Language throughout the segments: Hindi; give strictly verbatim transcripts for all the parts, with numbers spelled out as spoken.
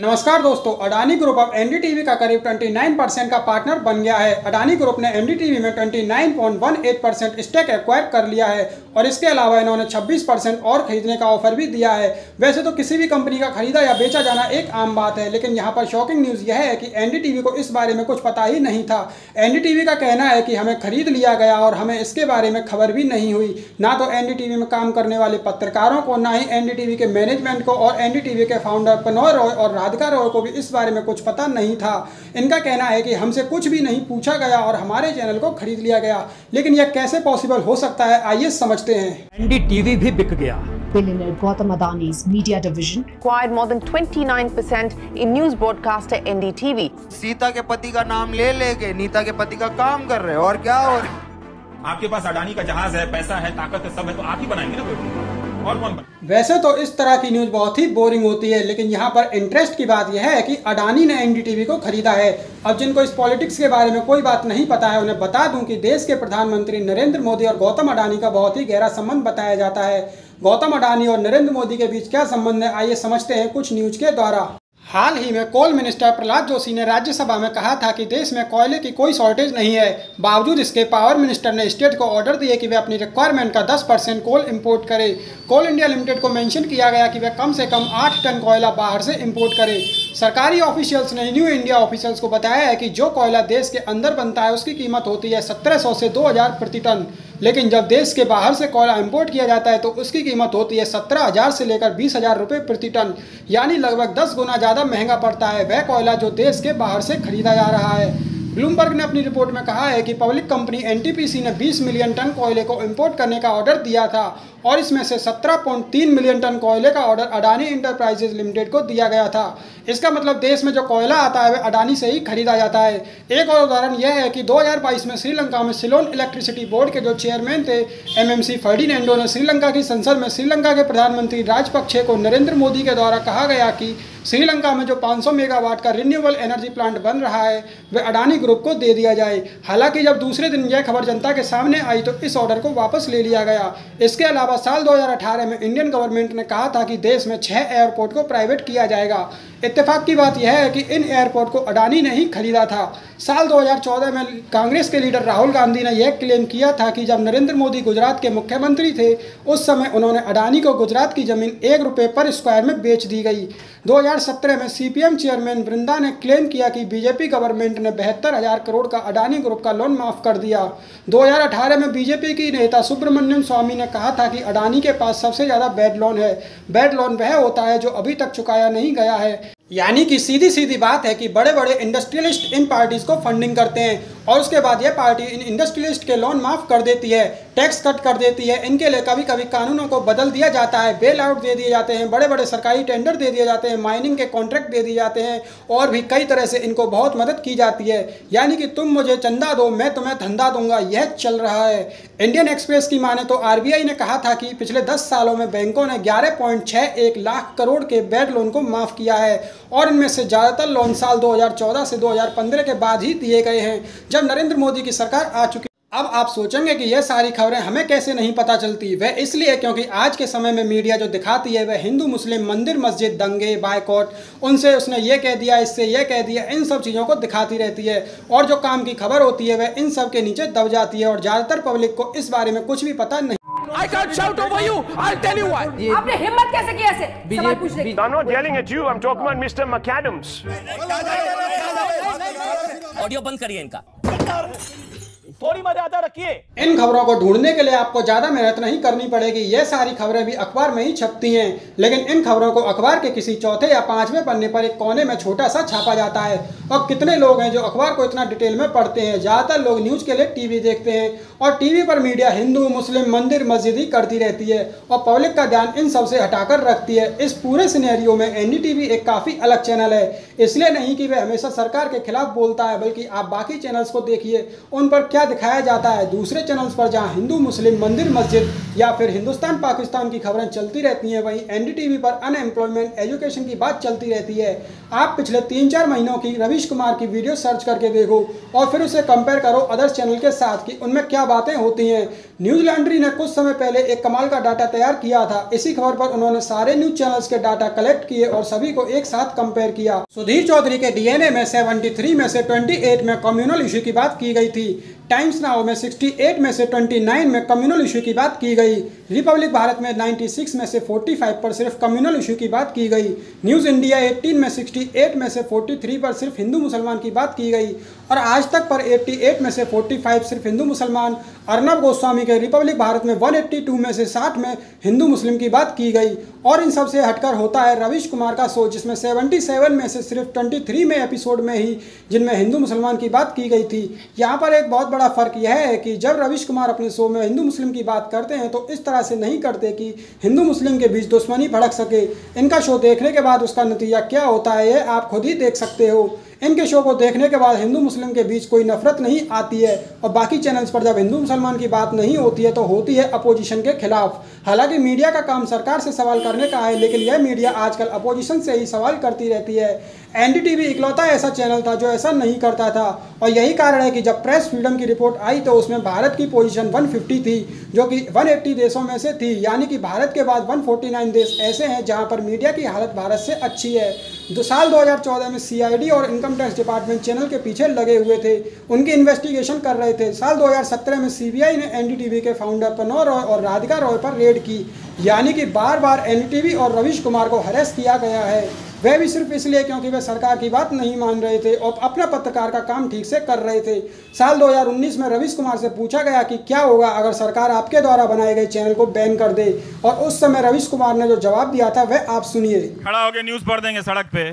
नमस्कार दोस्तों, अडानी ग्रुप अब एनडीटीवी का करीब उनतीस परसेंट का पार्टनर बन गया है। अडानी ग्रुप ने एनडीटीवी में उनतीस पॉइंट एक आठ परसेंट स्टेक एक्वायर कर लिया है और इसके अलावा इन्होंने छब्बीस परसेंट और खरीदने का ऑफर भी दिया है। वैसे तो किसी भी कंपनी का खरीदा या बेचा जाना एक आम बात है, लेकिन यहाँ पर शॉकिंग न्यूज़ यह है कि एनडीटीवी को इस बारे में कुछ पता ही नहीं था। एनडीटीवी का कहना है कि हमें खरीद लिया गया और हमें इसके बारे में खबर भी नहीं हुई। ना तो एनडीटीवी में काम करने वाले पत्रकारों को, ना ही एनडीटीवी के मैनेजमेंट को और एनडीटीवी के फाउंडर पनोय रॉय और राधिका रॉय को भी इस बारे में कुछ पता नहीं था। इनका कहना है कि हमसे कुछ भी नहीं पूछा गया और हमारे चैनल को खरीद लिया गया। लेकिन यह कैसे पॉसिबल हो सकता है, आइए समझते हैं। एनडीटीवी भी बिक गया। Billionaire Gautam Adani's media division acquired more than twenty-nine percent in news broadcaster N D T V. Sita के पति का नाम ले लेके नीता के पति का काम कर रहे हो और क्या हो रहा है? आपके पास अडानी का जहाज है, पैसा है, ताकत है, सब है, तो आप ही बनाएंगे ना कोई, और कौन बनाए? वैसे तो इस तरह की न्यूज़ बहुत ही बोरिंग होती है, लेकिन यहाँ पर इंटरेस्ट की बात यह है कि अडानी ने एनडीटीवी को खरीदा है। अब जिनको इस पॉलिटिक्स के बारे में कोई बात नहीं पता है, उन्हें बता दूं कि देश के प्रधानमंत्री नरेंद्र मोदी और गौतम अडानी का बहुत ही गहरा संबंध बताया जाता है। गौतम अडानी और नरेंद्र मोदी के बीच क्या संबंध है, आइए समझते हैं कुछ न्यूज़ के द्वारा। हाल ही में कोल मिनिस्टर प्रहलाद जोशी ने राज्यसभा में कहा था कि देश में कोयले की कोई शॉर्टेज नहीं है। बावजूद इसके पावर मिनिस्टर ने स्टेट को ऑर्डर दिए कि वे अपनी रिक्वायरमेंट का दस परसेंट कोल इंपोर्ट करे। कोल इंडिया लिमिटेड को मेंशन किया गया कि वे कम से कम आठ टन कोयला बाहर से इंपोर्ट करे। सरकारी ऑफिशियल्स ने न्यू इंडिया ऑफिशियल्स को बताया है कि जो कोयला देश के अंदर बनता है उसकी कीमत होती है सत्रह सौ से दो हज़ार प्रति टन, लेकिन जब देश के बाहर से कोयला इंपोर्ट किया जाता है तो उसकी कीमत होती है सत्रह हज़ार से लेकर बीस हज़ार रुपये प्रति टन, यानी लगभग दस गुना ज़्यादा महंगा पड़ता है वह कोयला जो देश के बाहर से खरीदा जा रहा है। ब्लूमबर्ग ने अपनी रिपोर्ट में कहा है कि पब्लिक कंपनी एनटीपीसी ने बीस मिलियन टन कोयले को इंपोर्ट करने का ऑर्डर दिया था और इसमें से सत्रह पॉइंट तीन मिलियन टन कोयले का ऑर्डर अडानी इंटरप्राइजेज लिमिटेड को दिया गया था। इसका मतलब देश में जो कोयला आता है वह अडानी से ही खरीदा जाता है। एक और उदाहरण यह है कि दो हज़ार बाईस में श्रीलंका में सिलोन इलेक्ट्रिसिटी बोर्ड के जो चेयरमैन थे एमएमसी फर्डिनेंडो ने श्रीलंका की संसद में श्रीलंका के प्रधानमंत्री राजपक्षे को नरेंद्र मोदी के द्वारा कहा गया कि श्रीलंका में जो पाँच सौ मेगावाट का रिन्यूएबल एनर्जी प्लांट बन रहा है वह अडानी ग्रुप को दे दिया जाए। हालांकि जब दूसरे दिन यह खबर जनता के सामने आई तो इस ऑर्डर को वापस ले लिया गया। इसके अलावा साल दो हज़ार अठारह में इंडियन गवर्नमेंट ने कहा था कि देश में छह एयरपोर्ट को प्राइवेट किया जाएगा। इत्तेफाक की बात यह है कि इन एयरपोर्ट को अडानी ने ही खरीदा था। साल दो हज़ार चौदह में कांग्रेस के लीडर राहुल गांधी ने यह क्लेम किया था कि जब नरेंद्र मोदी गुजरात के मुख्यमंत्री थे उस समय उन्होंने अडानी को गुजरात की जमीन एक रुपये पर स्क्वायर में बेच दी गई। दो हज़ार सत्रह में सीपीएम चेयरमैन वृंदा ने क्लेम किया कि बीजेपी गवर्नमेंट ने बहत्तर हजार करोड़ का अडानी ग्रुप का लोन माफ कर दिया। दो हज़ार अठारह में बीजेपी की नेता सुब्रमण्यम स्वामी ने कहा था कि अडानी के पास सबसे ज़्यादा बैड लोन है। बैड लोन वह होता है जो अभी तक चुकाया नहीं गया है। यानी कि सीधी सीधी बात है कि बड़े बड़े इंडस्ट्रियलिस्ट इन पार्टीज को फंडिंग करते हैं और उसके बाद यह पार्टी इन इंडस्ट्रियलिस्ट के लोन माफ़ कर देती है, टैक्स कट कर देती है। इनके लिए कभी कभी कानूनों को बदल दिया जाता है, बेल आउट दे दिए जाते हैं, बड़े बड़े सरकारी टेंडर दे दिए जाते हैं, माइनिंग के कॉन्ट्रैक्ट दे दिए जाते हैं और भी कई तरह से इनको बहुत मदद की जाती है। यानी कि तुम मुझे चंदा दो, मैं तुम्हें धंधा दूंगा, यह चल रहा है। इंडियन एक्सप्रेस की माने तो आरबीआई ने कहा था कि पिछले दस सालों में बैंकों ने ग्यारह पॉइंट छः एक लाख करोड़ के बैड लोन को माफ़ किया है और इनमें से ज़्यादातर लोन साल दो हज़ार चौदह से दो हज़ार पंद्रह के बाद ही दिए गए हैं जब नरेंद्र मोदी की सरकार आ चुकी। अब आप सोचेंगे कि यह सारी खबरें हमें कैसे नहीं पता चलती। वह इसलिए क्योंकि आज के समय में मीडिया जो दिखाती है वह हिंदू मुस्लिम मंदिर मस्जिद दंगे बायकॉट, उनसे उसने ये कह दिया, इससे यह कह दिया, इन सब चीज़ों को दिखाती रहती है और जो काम की खबर होती है वह इन सब के नीचे दब जाती है और ज़्यादातर पब्लिक को इस बारे में कुछ भी पता नहीं। I can't shout over you. I'll tell you why. आपने हिम्मत कैसे की ऐसे सवाल पूछने की? I'm not yelling at you. I'm talking about Mister McAdams. Audio बंद करिए इनका। थोड़ी मर्यादा रखिए। इन खबरों को ढूंढने के लिए आपको ज़्यादा मेहनत नहीं करनी पड़ेगी। ये सारी खबरें भी अखबार में ही छपती हैं, लेकिन इन खबरों को अखबार के किसी चौथे या पांचवें पन्ने पर एक कोने में छोटा सा छापा जाता है। और कितने लोग हैं जो अखबार को इतना डिटेल में पढ़ते हैं। ज़्यादातर लोग न्यूज़ के लिए टीवी देखते हैं और टीवी पर मीडिया हिंदू मुस्लिम मंदिर मस्जिद ही करती रहती है और पब्लिक का ध्यान इन सब से हटाकर रखती है। इस पूरे सिनेरियो में एनडीटीवी एक काफ़ी अलग चैनल है। इसलिए नहीं कि वह हमेशा सरकार के खिलाफ बोलता है, बल्कि आप बाकी चैनल्स को देखिए, उन पर क्या दिखाया जाता है। दूसरे चैनल्स पर जहां हिंदू मुस्लिम मंदिर मस्जिद या फिर हिंदुस्तान पाकिस्तान की खबरें चलती रहती हैं, वहीं एनडीटीवी पर अनएम्प्लॉयमेंट एजुकेशन की बात चलती रहती है। आप पिछले तीन चार महीनों की रवीश कुमार की वीडियो सर्च करके देखो और फिर उसे कंपेयर करो अदर्स चैनल के साथ कि उनमें क्या बातें होती हैं। न्यूज लॉन्ड्री ने कुछ समय पहले एक कमाल का डाटा तैयार किया था। इसी खबर पर उन्होंने सारे न्यूज चैनल्स के डाटा कलेक्ट किए और सभी को एक साथ कंपेयर किया। सुधीर चौधरी के डीएनए में तिहत्तर में से अट्ठाईस में कम्युनल इशू की बात की गई थी। टाइम्स नाउ में अड़सठ में से उनतीस में कम्युनल इशू की बात की गई। रिपब्लिक भारत में छियानवे में से पैंतालीस पर सिर्फ कम्युनल इशू की बात की गई। न्यूज़ इंडिया अठारह में अड़सठ में से तैंतालीस पर सिर्फ हिंदू मुसलमान की बात की गई और आज तक पर अट्ठासी में से पैंतालीस सिर्फ हिंदू मुसलमान। अर्नब गोस्वामी के रिपब्लिक भारत में एक सौ बयासी में से साठ में हिंदू मुस्लिम की बात की गई। और इन सब से हटकर होता है रवीश कुमार का शो, जिसमें सतहत्तर में से सिर्फ तेईस में एपिसोड में ही जिनमें हिंदू मुसलमान की बात की गई थी। यहाँ पर एक बहुत बड़ा फर्क यह है कि जब रवीश कुमार अपने शो में हिंदू मुस्लिम की बात करते हैं तो इस तरह से नहीं करते कि हिंदू मुस्लिम के बीच दुश्मनी भड़क सके। इनका शो देखने के बाद उसका नतीजा क्या होता है ये आप खुद ही देख सकते हो। इनके शो को देखने के बाद हिंदू मुस्लिम के बीच कोई नफरत नहीं आती है और बाकी चैनल्स पर जब हिंदू मुसलमान की बात नहीं होती है तो होती है अपोजिशन के खिलाफ। हालांकि मीडिया का काम सरकार से सवाल करने का है, लेकिन यह मीडिया आजकल अपोजिशन से ही सवाल करती रहती है। एनडीटीवी इकलौता ऐसा चैनल था जो ऐसा नहीं करता था और यही कारण है कि जब प्रेस फ्रीडम की रिपोर्ट आई तो उसमें भारत की पोजीशन एक सौ पचास थी, जो कि एक सौ अस्सी देशों में से थी। यानी कि भारत के बाद एक सौ उनचास देश ऐसे हैं जहां पर मीडिया की हालत भारत से अच्छी है। दो साल दो हज़ार चौदह में सीआईडी और इनकम टैक्स डिपार्टमेंट चैनल के पीछे लगे हुए थे, उनकी इन्वेस्टिगेशन कर रहे थे। साल दो हज़ार सत्रह में सीबीआई ने एनडीटीवी के फाउंडर प्रणव रॉय और राधिका रॉय पर रेड की। यानी कि बार बार एनडीटीवी और रवीश कुमार को हरेस किया गया है, वह भी सिर्फ इसलिए क्योंकि वे सरकार की बात नहीं मान रहे थे और अपना पत्रकार का काम ठीक से कर रहे थे। साल दो हज़ार उन्नीस में रवीश कुमार से पूछा गया कि क्या होगा अगर सरकार आपके द्वारा बनाए गए चैनल को बैन कर दे, और उस समय रवीश कुमार ने जो जवाब दिया था वह आप सुनिए। खड़ा होकर न्यूज पढ़ देंगे सड़क पे,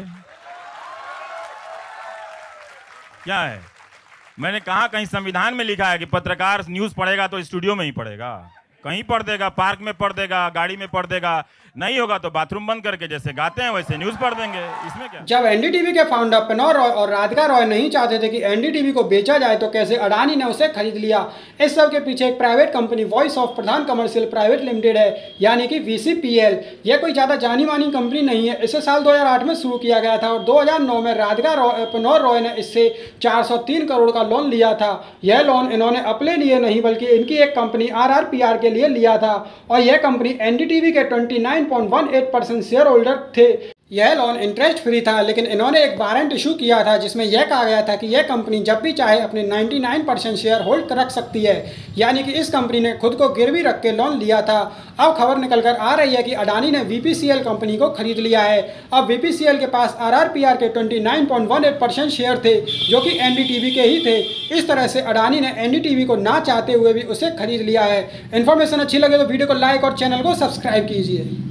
क्या है? मैंने कहा कहीं संविधान में लिखा है कि पत्रकार न्यूज पढ़ेगा तो स्टूडियो में ही पढ़ेगा, कहीं पढ़ देगा, पार्क में पढ़ देगा, गाड़ी में पढ़ देगा, नहीं होगा तो बाथरूम बंद करके जैसे गाते हैं वैसे न्यूज पढ़ देंगे। इसमें क्या? जब एनडीटीवी के फाउंडर प्रणव रॉय और राधिका रॉय नहीं चाहते थे कि एनडीटीवी को बेचा जाए तो कैसे अडानी ने उसे खरीद लिया। इस सब के पीछे एक private company voice of Pradhan commercial private limited है, यानी कि वीसीपीएल। यह कोई ज़्यादा जानी मानी कंपनी नहीं है। इसे साल दो हज़ार आठ में शुरू किया गया था और दो हज़ार नौ में राधिका रॉय प्रणव रॉय ने इससे चार सौ तीन करोड़ का लोन लिया था। यह लोन इन्होंने अपने लिए नहीं बल्कि इनकी एक कंपनी आरआरपीआर के लिए लिया था और यह कंपनी एनडीटीवी के उनतीस पॉइंट अठारह परसेंट शेयर होल्डर थे। यह लोन इंटरेस्ट फ्री था, लेकिन इन्होंने एक वारंट इशू किया था जिसमें यह कहा गया था कि यह कंपनी जब भी चाहे अपने निन्यानवे परसेंट शेयर होल्ड रख सकती है। यानी कि इस कंपनी ने खुद को गिरवी रख के लोन लिया था। अब खबर निकल कर आ रही है कि अडानी ने वीपीसीएल कंपनी को खरीद लिया है। अब वीपीसीएल के पास आरआरपीआर के उनतीस पॉइंट अठारह परसेंट शेयर थे जो कि एनडीटीवी के ही थे। इस तरह से अडानी ने एनडीटीवी को ना चाहते हुए भी उसे खरीद लिया है। इन्फॉर्मेशन अच्छी लगे तो वीडियो को लाइक और चैनल को सब्सक्राइब कीजिए।